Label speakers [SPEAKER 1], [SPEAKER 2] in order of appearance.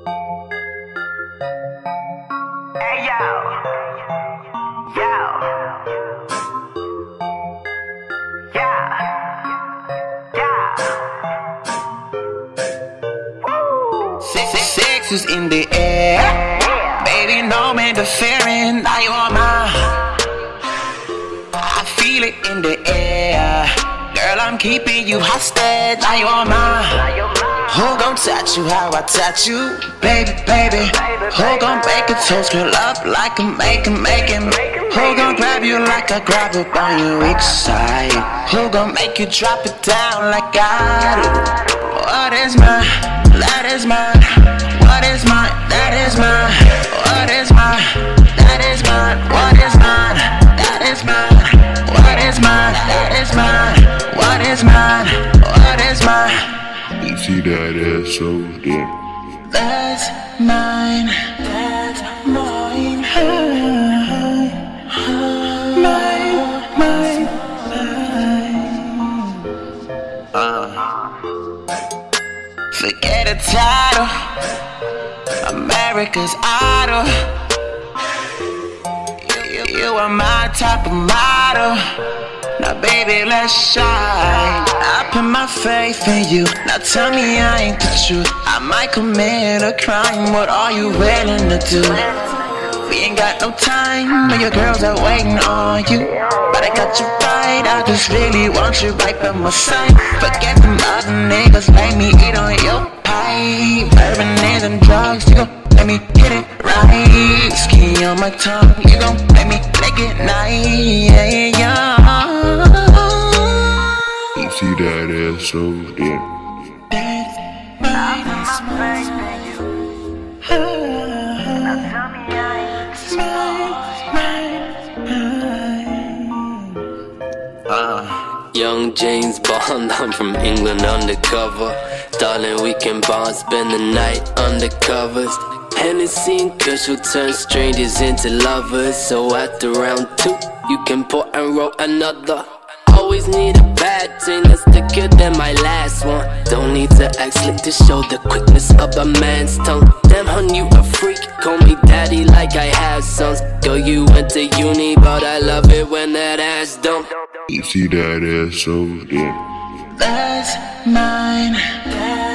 [SPEAKER 1] Hey yo, yo, yeah, yeah. Woo. Sex is in the air, baby, no interfering. Now you are mine. I feel it in the air, girl. I'm keeping you hostage. Now you are mine. Who gon' touch you how I touch you, baby, baby? Who gon' make a toast curl up like a making? Who gon' grab you like I grab up on your weak side? Who gon' make you drop it down like I do? What is mine? That is mine. What is mine? That is mine. What is mine? That is mine. What is mine? That is mine. What is mine? That is mine. What is mine? What is mine?
[SPEAKER 2] You see that ass over there?
[SPEAKER 1] That's mine. That's mine. Mine. Forget a title, America's Idol. You are my type of model. Now baby, let's shine. I put my faith in you. Now tell me I ain't the truth. I might commit a crime. What are you willing to do? We ain't got no time, but your girls are waiting on you. But I got you right, I just really want you right by my side. Forget them other niggas, let me eat on your pie. Bourbon and drugs, you gon' let me hit it right. Ski on my tongue, you gon' let me lick it nice. Yeah.
[SPEAKER 2] You see that ass over there?
[SPEAKER 1] That's mine.
[SPEAKER 3] Young James Bond, I'm from England undercover. Darling, we can bond, spend the night undercovers. Hennessy and Kush will turn strangers into lovers. So after round 2, you can pour and roll another. Always need a bad thing that's thicker than my last one. Don't need to act slick to show the quickness of a man's tongue. Damn, hun, you a freak, call me daddy like I have sons. Girl, you went to uni, but I love it when that ass dump.
[SPEAKER 2] You see that ass over there?
[SPEAKER 1] That's mine.